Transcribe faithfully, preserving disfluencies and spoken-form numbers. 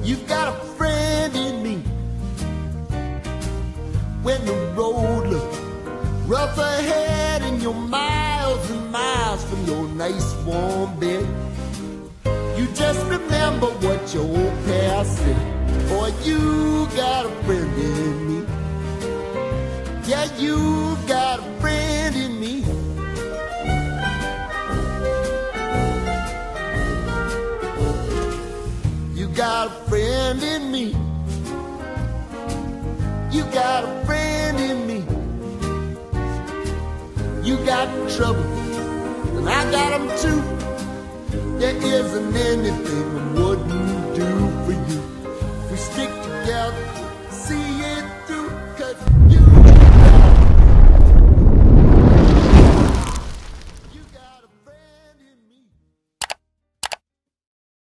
You've got a friend in me. When the road looks rough ahead and you're miles and miles from your nice warm bed, you just remember what your old past said. Boy, you got a friend in me. Yeah, you got a friend in me. You got a friend in me. You got a friend in me. You got trouble, and I got them too. There isn't anything I wouldn't do for you. If we stick together, see